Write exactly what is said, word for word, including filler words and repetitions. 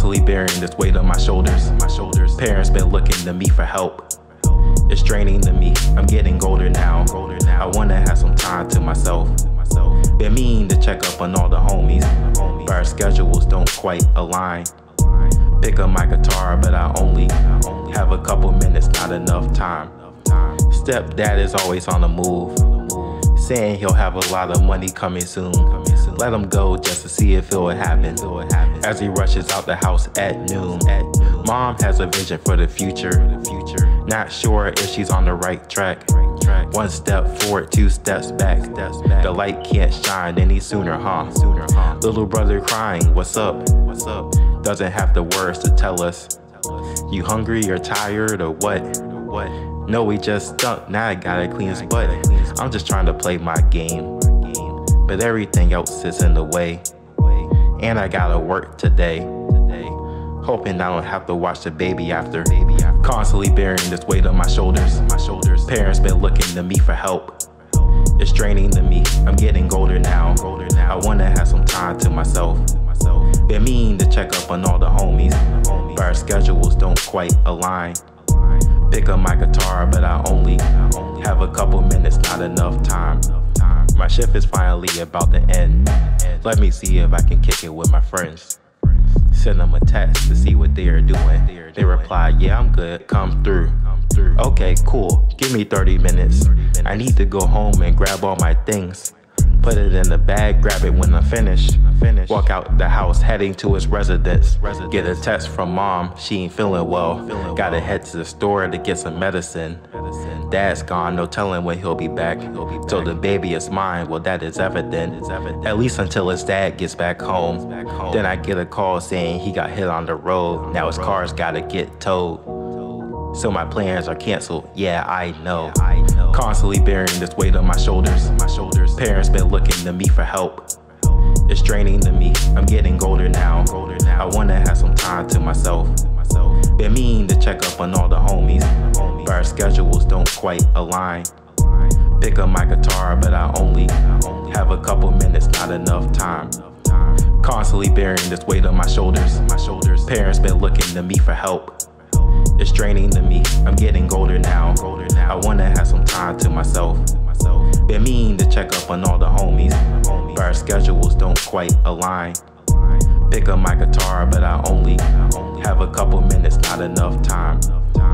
Constantly bearing this weight on my shoulders. My shoulders. Parents been looking to me for help. It's draining to me. I'm getting older now. I wanna have some time to myself. Been meaning to check up on all the homies, but our schedules don't quite align. Pick up my guitar, but I only have a couple minutes, not enough time. Stepdad is always on the move, saying he'll have a lot of money coming soon. Let him go just to see if it will happen, as he rushes out the house at noon. Mom has a vision for the future, not sure if she's on the right track. One step forward, two steps back. The light can't shine any sooner, huh? Little brother crying, what's up? Doesn't have the words to tell us. You hungry or tired or what? No, we just stuck, now I gotta clean his butt. I'm just trying to play my game, but everything else is in the way. And I gotta work today, hoping I don't have to watch the baby after. Constantly bearing this weight on my shoulders. My shoulders. Parents been looking to me for help. It's draining to me. I'm getting older now. I wanna have some time to myself. Been meaning to check up on all the homies, but our schedules don't quite align. Pick up my guitar, but I only have a couple minutes, not enough time. My shift is finally about to end. Let me see if I can kick it with my friends. Send them a text to see what they are doing. They reply, yeah, I'm good, come through. Okay, cool, give me thirty minutes. I need to go home and grab all my things. Put it in the bag, grab it when I'm finished. Walk out the house, heading to his residence. Get a text from mom, she ain't feeling well. Gotta head to the store to get some medicine. Dad's gone, no telling when he'll be back. So the baby is mine, well that is evident. At least until his dad gets back home. Then I get a call saying he got hit on the road. Now his car's gotta get towed. So my plans are canceled, yeah, I know. Constantly bearing this weight on my shoulders. My shoulders. Parents been looking to me for help. It's draining to me. I'm getting older now. I wanna have some time to myself. Been meaning to check up on all the homies, but our schedules don't quite align. Pick up my guitar, but I only have a couple minutes, not enough time. Constantly bearing this weight on my shoulders. My shoulders. Parents been looking to me for help. It's draining to me. I'm getting older now. I wanna have some time to myself. Been meaning to check up on all the homies, but our schedules don't quite align. Pick up my guitar, but I only have a couple minutes, not enough time.